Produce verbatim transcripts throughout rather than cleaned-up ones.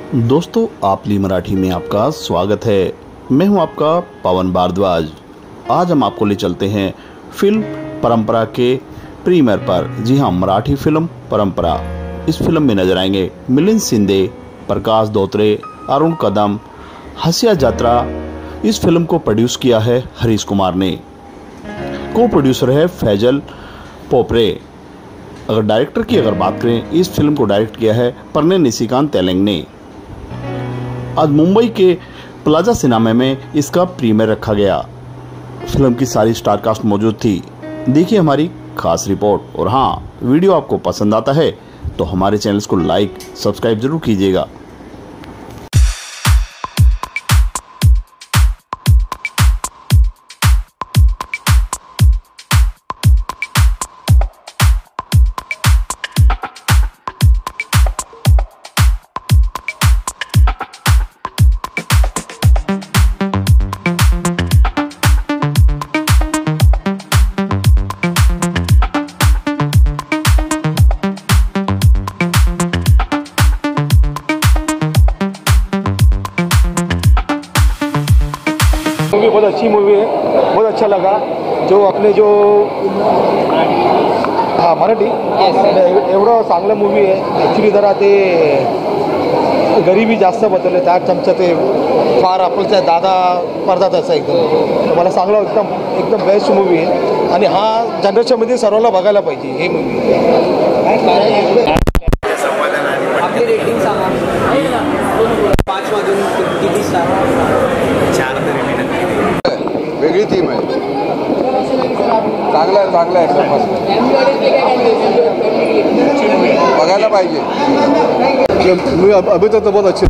दोस्तों, आपली मराठी में आपका स्वागत है। मैं हूं आपका पवन भारद्वाज। आज हम आपको ले चलते हैं फिल्म परंपरा के प्रीमियर पर। जी हां, मराठी फिल्म परंपरा। इस फिल्म में नजर आएंगे मिलिंद शिंदे, प्रकाश धोत्रे, अरुण कदम, हंसिया जात्रा। इस फिल्म को प्रोड्यूस किया है हरीश कुमार ने। को प्रोड्यूसर है फैजल पोपरे। अगर डायरेक्टर की अगर बात करें, इस फिल्म को डायरेक्ट किया है प्रणय निशिकांत तेलंग ने। आज मुंबई के प्लाजा सिनेमा में इसका प्रीमियर रखा गया। फिल्म की सारी स्टार कास्ट मौजूद थी। देखिए हमारी खास रिपोर्ट। और हाँ, वीडियो आपको पसंद आता है तो हमारे चैनल को लाइक सब्सक्राइब जरूर कीजिएगा। मूवी बहुत अच्छी मूवी है, बहुत अच्छा लगा। जो अपने जो हां मराठी एवढं चांगलं मूवी आहे। ॲक्च्युली जरा ते गरिबी जास्त बदलले त्या चमचा ते फार आपलच्या दादा परदादाचा एकदम मला चांगला एकदम एकदम बेस्ट मूवी आहे आणि हा जनरेशनमध्ये सर्वांना बघायला पाहिजे हे मूवी। आपली रेटिंग सांगा। पाच मधून किती स्टार? चार तरी वेगळी थीम आहे। चांगला आहे चांगला आहे बघायला पाहिजे। मूवी अभी तक तो बहुत अच्छी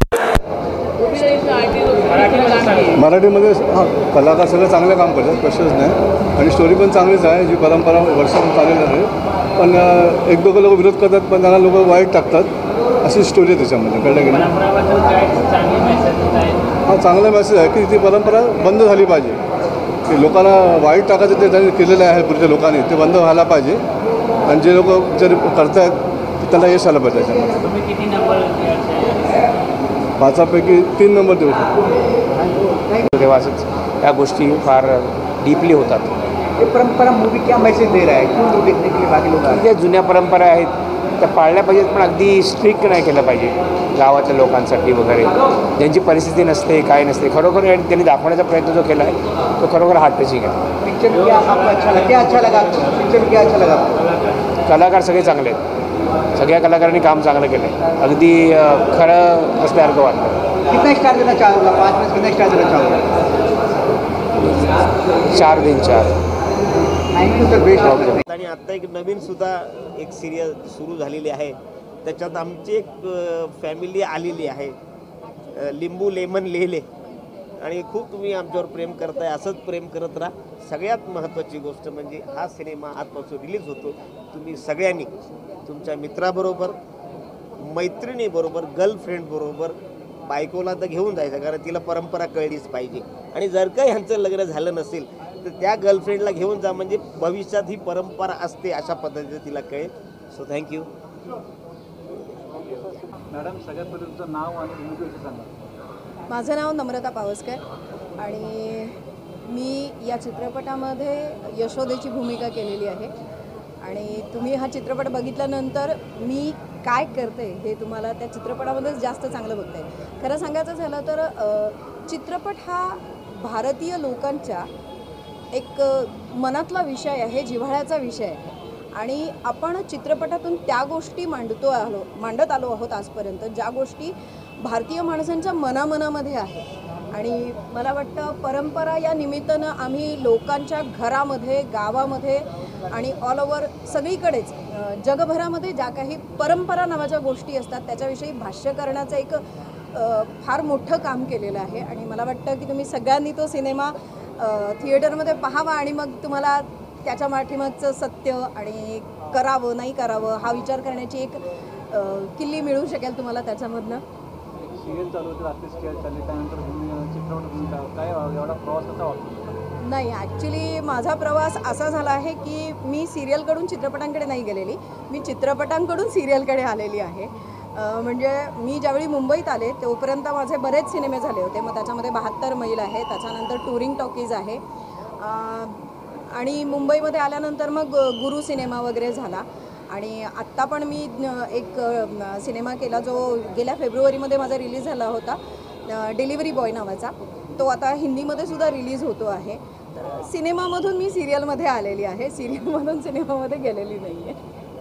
मराठीमध्ये हां कलाकार सगळं चांगलं काम करतात, प्रश्नच नाही। आणि स्टोरी पण चांगलीच आहे, जी परंपरा वर्षातून चाललेली आहे। पण एक दोघं लोक विरोध करतात, पण त्यांना लोक वाईट टाकतात, अशी स्टोरी आहे त्याच्यामध्ये, कळलं की नाही? हा चांगला मेसेज आहे की ती परंपरा बंद झाली पाहिजे, की लोकांना वाईट टाकायचं ते त्यांनी केलेलं आहे पुढच्या लोकांनी, ते बंद व्हायला पाहिजे। आणि जे लोक जर करतायत त्यांना यश आलं पाहिजे त्याच्यामध्ये। पाचापैकी तीन नंबर देऊ शकतो। तेव्हाच त्या गोष्टी फार डीपली होतात। ये परंपरा मूवी क्या मैसेज दे रहा है? क्यों लोग देखने के लिए बाकी लोग आते ज्या जुन्या परंपरा आहेत त्या पाळल्या पाहिजेत, पण अगदी स्ट्रिक्ट नाही केलं पाहिजे गावातल्या लोकांसाठी वगैरे, ज्यांची परिस्थिती नसते काय नसते। खरोखर त्यांनी दाखवण्याचा प्रयत्न जो केला आहे तो खरोखर हार्ट टचिंग आहे। पिक्चर क्या आपको अच्छा लगा? क्या अच्छा लगा? पिक्चर क्या अच्छा लगा? कलाकार सगळे चांगले आहेत, सगळ्या कलाकारांनी काम चांगलं केलं आहे, अगदी खरं असल्यासारखं वाटतं। कितना स्टार देना चाहोगा? पाँच में कितना स्टार देना चाहोगा? चार दिन चार। Thank you sir, best. आणि आता एक नवीन सुद्धा एक सिरियल सुरू झालेली आहे, त्याच्यात आमची एक फॅमिली आलेली आहे, लिंबू लेमन लेले। आणि खूप तुम्ही आमच्यावर प्रेम करताय, असंच प्रेम करत राहा। सगळ्यात महत्त्वाची गोष्ट म्हणजे हा सिनेमा आजपासून रिलीज होतो, तुम्ही सगळ्यांनी तुमच्या मित्राबरोबर, मैत्रिणीबरोबर, गर्लफ्रेंडबरोबर, बायकोला तर घेऊन जायचं, कारण तिला परंपरा कळलीच पाहिजे। आणि जर का ह्यांचं लग्न झालं नसेल तर त्या गर्लफ्रेंडला घेऊन जा, म्हणजे भविष्यात ही परंपरा असते अशा पद्धतीने तिला कळेल। So thank you madam. सगळ्यात पहिले तुमचं नाव आणि भूमिका सांगा। माझं नाव नम्रता पावसकर आणि मी या चित्रपटामध्ये यशोदेची भूमिका केलेली आहे। आणि तुम्ही हा चित्रपट बघितल्यानंतर मी काय करते हे तुम्हाला त्या चित्रपटामध्येच जास्त चांगलं बघता येईल। खरं सांगायचं झालं तर चित्रपट हा भारतीय लोकांच्या एक मनातला विषय आहे, जिव्हाळ्याचा विषय आहे। आणि आपण चित्रपटातून त्या गोष्टी मांडतो आलो मांडत आलो आहोत आजपर्यंत, ज्या गोष्टी भारतीय माणसांच्या मनामनामध्ये आहे। आणि मला वाटतं परंपरा या निमित्तानं आम्ही लोकांच्या घरामध्ये, गावामध्ये आणि ऑल ओव्हर सगळीकडेच जगभरामध्ये ज्या काही परंपरा नावाच्या गोष्टी असतात त्याच्याविषयी भाष्य करण्याचं एक फार मोठं काम केलेलं आहे। आणि मला वाटतं की तुम्ही सगळ्यांनी तो सिनेमा थिएटरमध्ये पाहावा आणि मग तुम्हाला त्याच्या पाठीमागचं सत्य आणि करावं नाही करावं हा विचार करण्याची एक किल्ली मिळू शकेल तुम्हाला त्याच्यामधनं। सिरियल चालू होते, रात्री सिरियल चालली, त्यानंतर चित्रपट काय एवढा प्रवास कसा वाटतो? नाही, ॲक्च्युली माझा प्रवास असा झाला आहे की मी सिरियलकडून चित्रपटांकडे नाही गेलेली, मी चित्रपटांकडून सिरियलकडे आलेली आहे। अ, म्हणजे मी ज्यावेळी मुंबईत आले तोपर्यंत माझे बरेच सिनेमे झाले होते. मग त्याच्यामध्ये बहात्तर मैल आहे, त्याच्यानंतर टुरिंग टॉकीज आहे अ, आणि मुंबईमध्ये आल्यानंतर मग गुरु सिनेमा वगैरे झाला. आणि आत्ता पण मी एक सिनेमा केला जो गेल्या फेब्रुवारीमध्ये माझा रिलीज झाला होता, डिलिव्हरी बॉय नावाचा. तो आता हिंदीमध्ये सुद्धा रिलीज होतो आहे. तर सिनेमामधून मी सिरियलमध्ये आलेली आहे, सिरियलमधून सिनेमामध्ये गेलेली नाही आहे.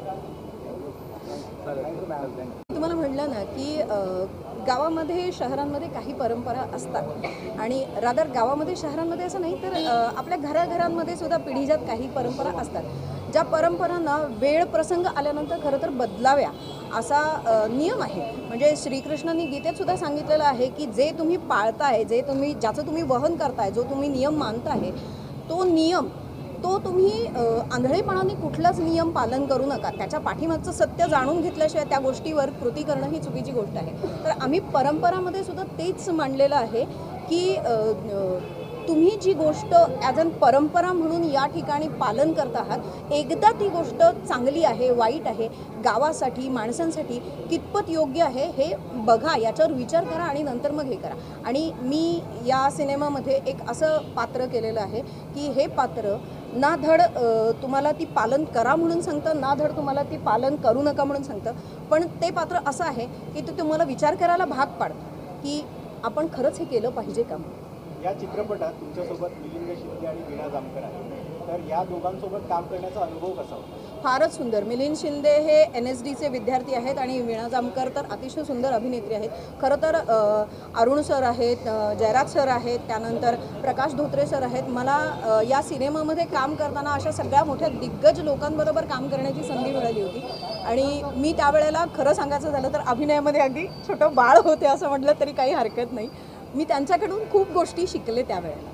तुम्हाला म्हटलं ना की गावामध्ये शहरांमध्ये काही परंपरा असतात आणि रादर गावामध्ये शहरांमध्ये असं नाही तर आपल्या घराघरांमध्ये सुद्धा पिढीजात काही परंपरा असतात, ज्या परंपरांना वेळ प्रसंग आल्यानंतर खरं तर बदलाव्या असा नियम आहे. म्हणजे श्रीकृष्णांनी गीतेत सुद्धा सांगितलेलं आहे की जे तुम्ही पाळताय, जे तुम्ही ज्याचं तुम्ही वहन करताय, जो तुम्ही नियम मानताय, तो नियम तो तुम्ही आंधळेपणाने कुठलाच नियम पालन करू नका. त्याच्या पाठीमागचं सत्य जाणून घेतल्याशिवाय त्या गोष्टीवर कृती करणं ही चुकीची गोष्ट आहे. तर आम्ही परंपरामध्ये सुद्धा तेच मांडलेलं आहे की तुम्ही जी गोष्ट ॲज अन परंपरा म्हणून या ठिकाणी पालन करत आहात, एकदा ती गोष्ट चांगली आहे, वाईट आहे, गावासाठी, माणसांसाठी कितपत योग्य आहे हे बघा, याच्यावर विचार करा आणि नंतर मग हे करा. आणि मी या सिनेमामध्ये एक असं पात्र केलेलं आहे की हे पात्र ना धड तुम्हाला ती पालन करा म्हणून सांगतं, ना धड तुम्हाला ती पालन करू नका म्हणून सांगतं, पण ते पात्र असं आहे की ते तुम्हाला विचार करायला भाग पाडतं की आपण खरंच हे केलं पाहिजे का. या चित्रपटात तुमच्यासोबत मिलिंद शिंदे आणि वीणा जामकर आहे, तर या दोघांसोबत काम करण्याचा अनुभव कसा होता. फारच सुंदर. मिलिंद शिंदे हे एन एस डीचे विद्यार्थी आहेत आणि वीणा जामकर तर अतिशय सुंदर अभिनेत्री आहेत. खरं तर अरुण सर आहेत, जयराज सर आहेत, त्यानंतर प्रकाश धोत्रे सर आहेत. मला या सिनेमामध्ये काम करताना अशा सगळ्या मोठ्या दिग्गज लोकांबरोबर काम करण्याची संधी मिळाली होती आणि मी त्यावेळेला खरं सांगायचं झालं तर अभिनयामध्ये अगदी छोटं बाळ होते असं म्हटलं तरी काही हरकत नाही. मी त्यांच्याकडून खूप गोष्टी शिकले त्यावेळेला.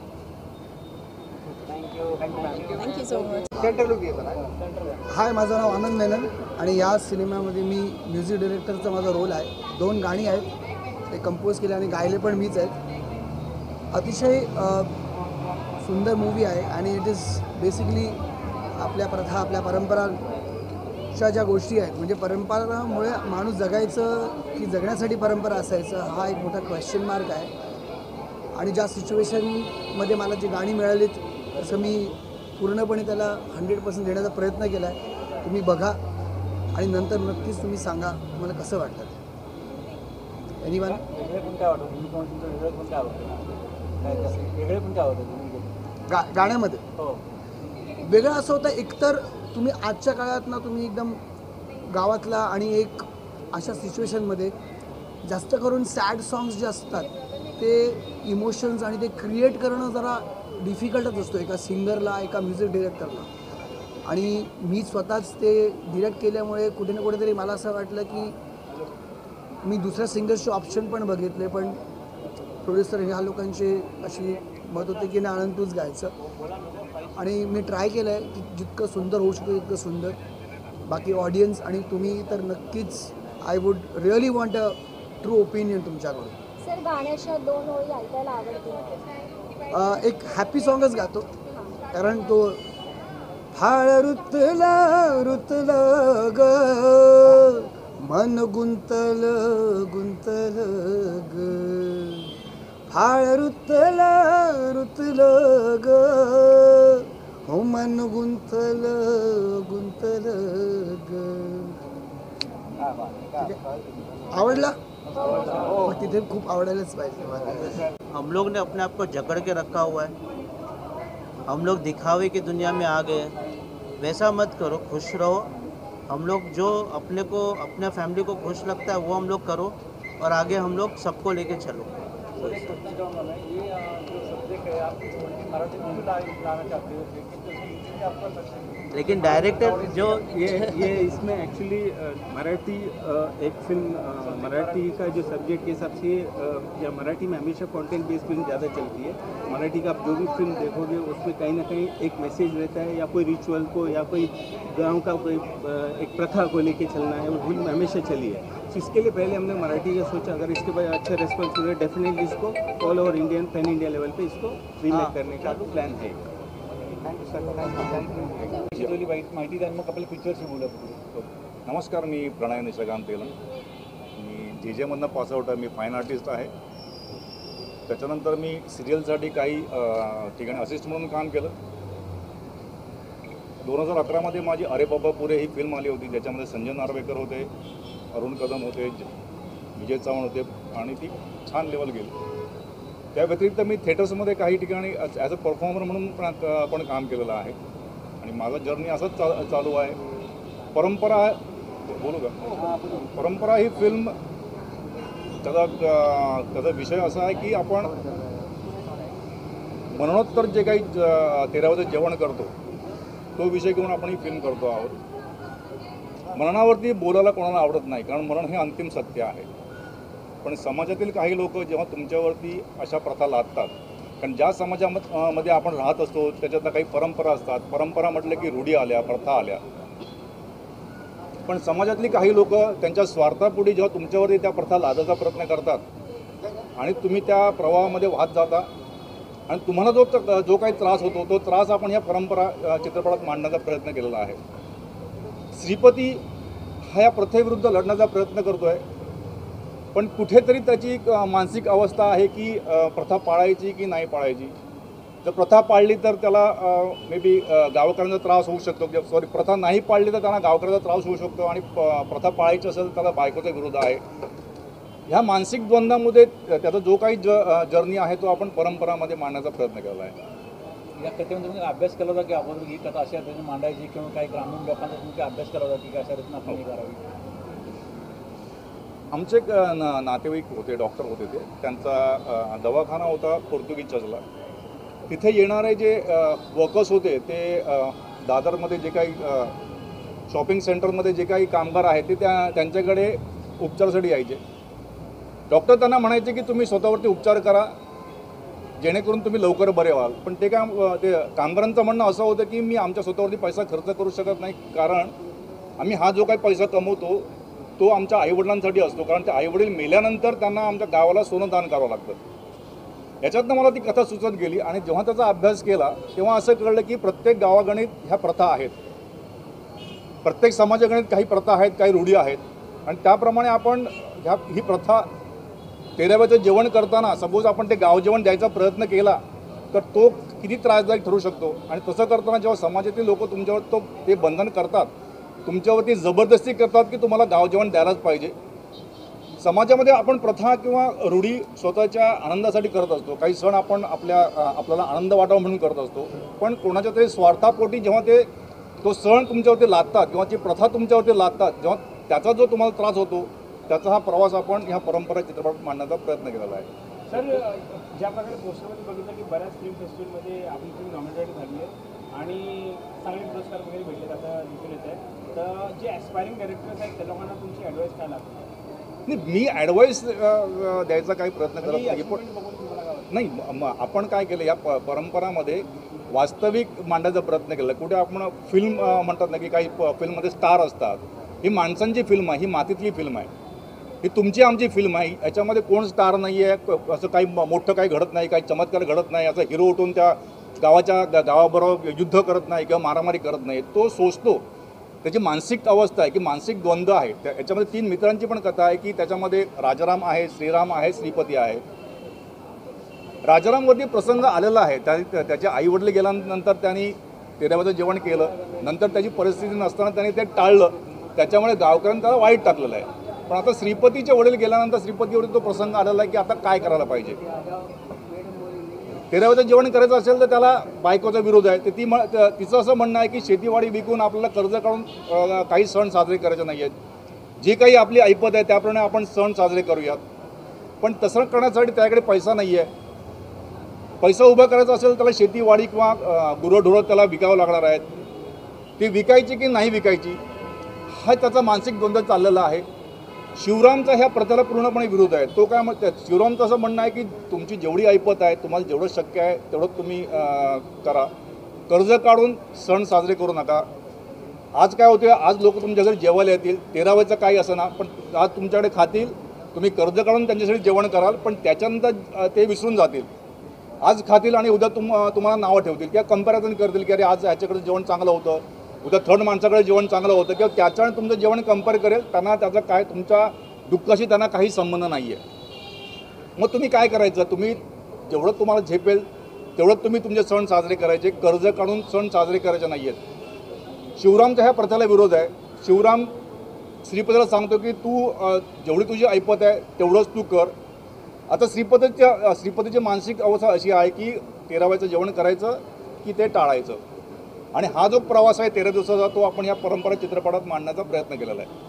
Thank you so much. हाय, माझं नाव आनंद मेनन आणि या सिनेमामध्ये मी म्युझिक डिरेक्टरचा माझा रोल आहे. दोन गाणी आहेत, ते कंपोज केले आणि गायले पण मीच आहेत. अतिशय सुंदर मूवी आहे आणि इट इज बेसिकली आपल्या प्रथा, आपल्या परंपराच्या ज्या गोष्टी आहेत, म्हणजे परंपरामुळे माणूस जगायचं की जगण्यासाठी परंपरा असायचं हा एक मोठा क्वेश्चन मार्क आहे. आणि ज्या सिच्युएशनमध्ये मला जी गाणी मिळालीत तसं मी पूर्णपणे त्याला हंड्रेड पर्सेंट देण्याचा प्रयत्न केला आहे. तुम्ही बघा आणि नंतर नक्कीच तुम्ही सांगा तुम्हाला कसं वाटतं. एनिवन वेगळे पण काय वाटतं, तुम्ही कोण तुमचं वेगळं पण काय आवडतं, काय कसं वेगळे पण काय आवडतं तुम्ही गा गाण्यामध्ये हो वेगळं असं होतं, एकतर तुम्ही आजच्या काळात ना तुम्ही एकदम गावातला आणि एक अशा सिच्युएशनमध्ये जास्त करून सॅड सॉंग्स जे असतात ते इमोशन्स आणि ते क्रिएट करणं जरा डिफिकल्टच असतो एका सिंगरला, एका म्युझिक डिरेक्टरला. आणि मी स्वतःच ते डिरेक्ट केल्यामुळे कुठे ना कुठेतरी मला असं वाटलं की मी दुसऱ्या सिंगर्सचे ऑप्शन पण बघितले, पण प्रोड्युसर ह्या लोकांची अशी मत होते की नाही आनंद तूच गायचं. आणि मी ट्राय केलं आहे की जितकं सुंदर होऊ शकतं तितकं सुंदर. बाकी ऑडियन्स आणि तुम्ही तर नक्कीच I would really want a true opinion तुमच्याकडून. सर, गाण्याच्या दोन ओळी ऐकायला आवडते. एक हॅपी सॉंगच गातो, कारण तो फाळ रुतला रुतला ग मन गुंतल गुंतल ग, फाळ रुतला रुतल ग हो मन गुंतल गुंतल ग. आवडला मग तिथे खूप आवडायलाच पाहिजे. हम लोग ने अपने आप को जकड़ के रखा हुआ है, हम लोग दिखावे की दुनिया में आ गए. वैसा मत करो, खुश रहो. हम लोग जो अपने को अपने फैमिली को खुश लगता है वो हम लोग करो और आगे हम लोग सबको लेके चलो. लेकिन डायरेक्टर जो ये ये इसमें एक्चुअली मराठी एक फिल्म मराठी का जो सब्जेक्ट के हिसाब से या मराठी में हमेशा कंटेंट बेस्ड फिल्म ज़्यादा चलती है. मराठी का आप जो भी फिल्म देखोगे उसमें कहीं ना कहीं एक मैसेज रहता है, या कोई रिचुअल को या कोई गांव का कोई एक प्रथा को लेके चलना है, वो फिल्म हमेशा चली है. तो इसके लिए पहले हमने मराठी का सोचा, अगर इसके बाद अच्छा रेस्पॉन्स मिले डेफिनेटली इसको all over Indian pan India level पे इसको रीमेक करने का प्लॅन आहे. माहिती द्या, मग आपल्या पिक्चरशी बोलत. नमस्कार, मी प्रणय निशकांत तेलंग. जे जेमधनं पासआउट आहे, मी फाईन आर्टिस्ट आहे. त्याच्यानंतर मी सिरियलसाठी काही ठिकाणी असिस्ट म्हणून काम केलं. दोन हजार अकरामध्ये माझी अरे बाबा पुरे ही फिल्म आली होती, ज्याच्यामध्ये संजय नार्वेकर होते, अरुण कदम होते, विजय चव्हाण होते आणि ती छान लेवल गेली. त्या व्यतिरिक्त मी थिएटर्समध्ये काही ठिकाणी ॲज अ परफॉर्मर म्हणून पण पण काम केलेलं आहे आणि माझा जर्नी असंच चा चालू आहे. परंपरा बोलू का? परंपरा ही फिल्म त्याचा त्याचा विषय असा आहे की आपण मरणोत्तर जे काही तेरावचं जेवण करतो तो विषय घेऊन आपण ही फिल्म करतो आहोत. मरणावरती बोलायला कोणाला आवडत नाही, कारण मरण हे अंतिम सत्य आहे. पण समाजातील काही लोक जेव्हा तुमच्यावरती अशा प्रथा लादतात, कारण ज्या समाजामध्ये आपण राहत असतो त्याच्यातल्या काही परंपरा असतात. परंपरा म्हटलं की रूढी आल्या, प्रथा आल्या. पण समाजातली काही लोक त्यांच्या स्वार्थापोटी जेव्हा तुमच्यावरती त्या प्रथा लादायचा प्रयत्न करतात आणि तुम्ही त्या प्रवाहामध्ये वाहत जाता आणि तुम्हाला जो जो काही त्रास होतो तो त्रास आपण या परंपरा चित्रपटात मांडण्याचा प्रयत्न केलेला आहे. श्रीपती हा या प्रथेविरुद्ध लढण्याचा प्रयत्न करतो आहे, पण कुठेतरी त्याची एक मानसिक अवस्था आहे की प्रथा पाळायची की नाही पाळायची. जर प्रथा पाळली तर त्याला मे बी गावकऱ्यांचा त्रास होऊ शकतो, सॉरी प्रथा नाही पाळली तर त्यांना गावकऱ्याचा त्रास होऊ शकतो आणि प्रथा पाळायची असेल तर त्याला बायकोचा विरोध आहे. ह्या मानसिक द्वंद्वामध्ये त्याचा जो काही ज जर्नी आहे तो आपण परंपरामध्ये मांडण्याचा प्रयत्न केला आहे. या कथेमध्ये तुम्ही अभ्यास केला होता की अगोदर ही कथा अशा रीतीने मांडायची किंवा काही ग्रामीण लोकांचा तुम्ही अभ्यास केला होता की अशा रीतीने आपण हे करावी? आमचे एक नातेवाईक होते, डॉक्टर होते, ते त्यांचा दवाखाना होता पोर्तुगीज चर्चला. तिथे येणारे जे वर्कर्स होते ते दादरमध्ये जे काही शॉपिंग सेंटरमध्ये जे काही कामगार आहेत ते त्या त्यांच्याकडे उपचारासाठी यायचे. डॉक्टर त्यांना म्हणायचे की तुम्ही स्वतःवरती उपचार करा जेणेकरून तुम्ही लवकर बरे व्हाल. पण ते काम ते कामगारांचं म्हणणं असं होतं की मी आमच्या स्वतःवरती पैसा खर्च करू शकत नाही, कारण आम्ही हा जो काही पैसा कमवतो तो आमच्या आईवडिलांसाठी असतो, कारण ते आईवडील मेल्यानंतर त्यांना आमच्या गावाला सोनं दान करावं लागतं. याच्यातनं मला ती कथा सुचत गेली आणि जेव्हा त्याचा अभ्यास केला तेव्हा असं कळलं की प्रत्येक गावागणित ह्या प्रथा आहेत, प्रत्येक समाजागणित काही प्रथा आहेत, काही रूढी आहेत आणि त्याप्रमाणे आपण ह्या ही प्रथा तेराव्याचं जेवण करताना सपोज आपण ते गाव जेवण द्यायचा प्रयत्न केला तर तो किती त्रासदायक ठरू शकतो. आणि तसं करताना जेव्हा समाजातील लोक तुमच्यावर तो ते बंधन करतात, तुमच्यावरती जबरदस्ती करतात की तुम्हाला गाव जेवण द्यायलाच पाहिजे. समाजामध्ये आपण प्रथा किंवा रूढी स्वतःच्या आनंदासाठी करत असतो. काही सण आपण आपल्या आपल्याला आनंद वाटावा म्हणून करत असतो, पण कोणाच्या तरी स्वार्थापोटी जेव्हा ते तो सण तुमच्यावरती लादतात किंवा ती प्रथा तुमच्यावरती लादतात, जेव्हा त्याचा जो तुम्हाला त्रास होतो त्याचा हा प्रवास आपण ह्या परंपरा चित्रपटात मांडण्याचा प्रयत्न केलेला आहे. सर, ज्या प्रकारे पोस्टरमध्ये बघितलं की बऱ्याच फिल्म फेस्टिवलमध्ये आपली फिल्म नॉमिनेटेड झाली आहे आणि चांगले पुरस्कार वगैरे भेटले आता दिसून येत आहे, तर जे ॲस्पायरिंग डायरेक्टर्स आहेत त्या लोकांना तुमची ॲडवाईस काय लागते? नाही, मी ॲडवाईस द्यायचा काही प्रयत्न करत नाही, पण नाही आपण काय केलं या प परंपरामध्ये वास्तविक मांडण्याचा प्रयत्न केला. कुठे आपण फिल्म म्हणतात ना की काही फिल्ममध्ये स्टार असतात, ही माणसांची फिल्म आहे, ही मातीतली फिल्म आहे, ही तुमची आमची फिल्म आहे. याच्यामध्ये कोण स्टार नाही आहे, असं काही मोठं काही घडत नाही, काही चमत्कार घडत नाही, असं हिरो उठून त्या गावाच्या गावाबरोबर युद्ध करत नाही किंवा मारामारी करत नाही. तो सोचतो, त्याची मानसिक अवस्था आहे की मानसिक द्वंद्व आहे. त्या याच्यामध्ये तीन मित्रांची पण कथा आहे की त्याच्यामध्ये राजाराम आहे, श्रीराम आहे, श्रीपती आहे. राजारामवरती प्रसंग आलेला आहे, त्या त्याचे आईवडील गेल्यानंतर त्यांनी तेराव्याचं जेवण केलं, नंतर त्याची परिस्थिती नसताना त्यांनी ते टाळलं, त्याच्यामुळे गावकऱ्यांनी त्याला वाईट टाकलेलं आहे. पण आता श्रीपतीचे वडील गेल्यानंतर श्रीपतीवरती तो प्रसंग आलेला आहे की आता काय करायला पाहिजे. तेराव्याचं जेवण करायचं असेल तर त्याला बायकोचा विरोध आहे. तर ती म तिचं असं म्हणणं आहे की शेतीवाडी विकून आपल्याला कर्ज काढून काही सण साजरे करायचे नाही आहेत, जी काही आपली ऐपत आहे त्याप्रमाणे आपण सण साजरे करूयात. पण तसं करण्यासाठी त्याकडे पैसा नाही आहे. पैसा उभा करायचा असेल त्याला शेतीवाडी किंवा गुरंढोरं त्याला विकावं लागणार आहेत. ती विकायची की नाही विकायची हा त्याचा मानसिक द्वंद्व चाललेला आहे. शिवरामचा ह्या प्रथेला पूर्णपणे विरोध आहे. तो काय मग शिवरामचं असं म्हणणं आहे की तुमची जेवढी ऐपत आहे, तुम्हाला जेवढं शक्य आहे तेवढं तुम्ही करा, कर्ज काढून सण साजरे करू नका. आज काय होते, आज लोक तुमच्या घरी जेवायला येतील, तेराव्याचं काही असं ना, पण आज तुमच्याकडे खातील, तुम्ही कर्ज काढून त्यांच्यासाठी जेवण कराल, पण त्याच्यानंतर ते विसरून जातील. आज खातील आणि उद्या तुम तुम्हाला नावं ठेवतील किंवा कंपॅरिझन करतील की अरे आज ह्याच्याकडे जेवण चांगलं होतं, उद्या थर्ड माणसाकडे जेवण चांगलं होतं, किंवा त्याच्याने तुमचं जेवण कंपेअर करेल. त्यांना त्याचा काय तुमच्या दुःखाशी त्यांना काही संबंध नाही आहे. मग तुम्ही काय करायचं, तुम्ही जेवढं तुम्हाला झेपेल तेवढं तुम्ही तुमचे सण साजरे करायचे, कर्ज काढून सण साजरे करायचे नाही आहेत. शिवरामच्या ह्या प्रथेला विरोध आहे. शिवराम श्रीपतीला सांगतो की तू जेवढी तुझी ऐपत आहे तेवढंच तू कर. आता श्रीपतीच्या श्रीपतीची मानसिक अवस्था अशी आहे की तेराव्याचं जेवण करायचं की ते टाळायचं. आणि हा जो प्रवास आहे तेरा दिवसाचा तो आपण या परंपरा चित्रपटात मांडण्याचा प्रयत्न केलेला आहे.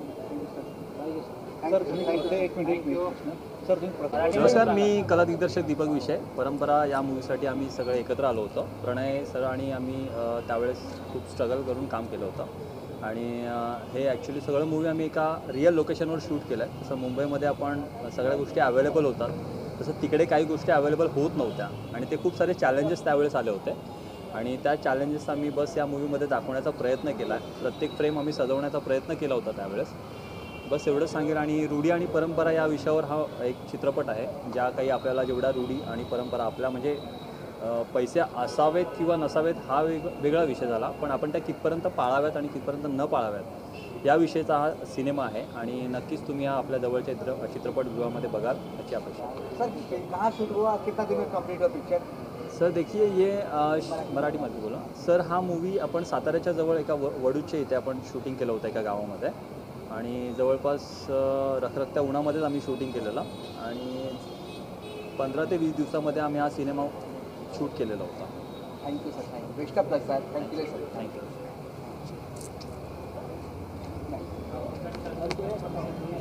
नमस्कार, मी कला दिग्दर्शक दीपक विषय. परंपरा या मूवीसाठी आम्ही सगळे एकत्र आलो होतो. प्रणय सर आणि आम्ही त्यावेळेस खूप स्ट्रगल करून काम केलं होतं आणि हे ॲक्च्युली सगळं मूवी आम्ही एका रिअल लोकेशनवर शूट केलं आहे. तसं मुंबईमध्ये आपण सगळ्या गोष्टी अवेलेबल होतात, तसं तिकडे काही गोष्टी अवेलेबल होत नव्हत्या आणि ते खूप सारे चॅलेंजेस त्यावेळेस आले होते आणि त्या चॅलेंजेस आम्ही बस या मूवीमध्ये दाखवण्याचा प्रयत्न केला आहे. प्रत्येक फ्रेम आम्ही सजवण्याचा प्रयत्न केला होता त्यावेळेस. बस एवढंच सांगेल. आणि रूढी आणि परंपरा या विषयावर हा एक चित्रपट आहे. ज्या काही आपल्याला जेवढ्या रूढी आणि परंपरा आपल्या म्हणजे पैसे असावेत किंवा नसावेत हा वेग वेगळा विषय झाला, पण आपण त्या कितपर्यंत पाळाव्यात आणि कितपर्यंत न पाळाव्यात या विषयाचा हा सिनेमा आहे आणि नक्कीच तुम्ही हा आपल्या जवळच्या चित्र चित्रपटगृहामध्ये बघाल याची अपेक्षा. सर कहाँ शूट हुआ, कितना दिन में कंप्लीट हुआ पिक्चर? सर देखिए ये मराठीमध्ये बोला सर. हा मूवी आपण साताऱ्याच्या जवळ एका व वडूच्या इथे आपण शूटिंग केलं होतं एका गावामध्ये आणि जवळपास रखरखत्या उन्हामध्येच आम्ही शूटिंग केलेलं आणि पंधरा ते वीस दिवसामध्ये आम्ही हा सिनेमा शूट केलेला होता. Thank you sir. Thank you. Best of luck sir. Thank you sir. Thank you.